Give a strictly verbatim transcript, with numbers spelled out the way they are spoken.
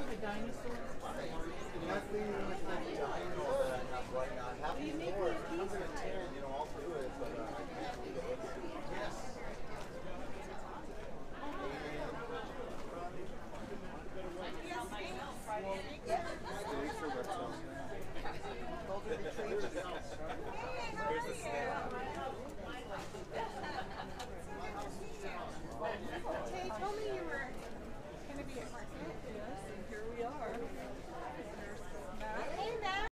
the dinosaurs? That's the uh, dinosaur that I have right now. I have more